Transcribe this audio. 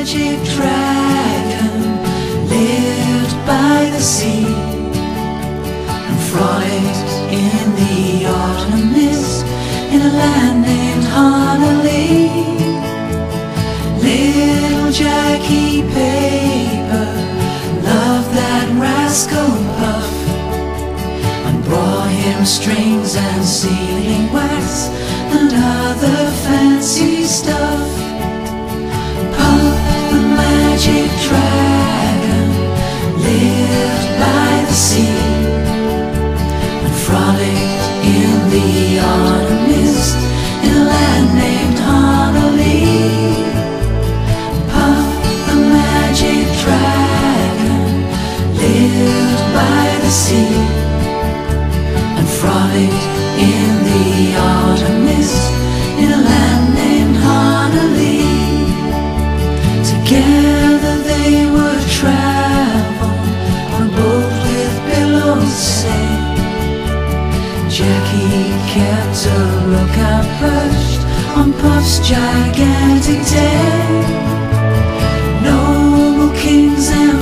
magic dragon lived by the sea and frolicked in the autumn mist in a land named Honolulu. Little Jackie Paper loved that rascal Puff and brought him strings and sealing wax and other fancy stuff. Puff the magic dragon lived by the sea and frolicked in the autumn mist in a land named Honolulu. Puff the magic dragon lived by the sea and frolicked in the autumn mist in a land named Honolulu. Together they would travel on a boat with billows set. Jackie kept a lookout perched on Puff's gigantic deck. Noble kings and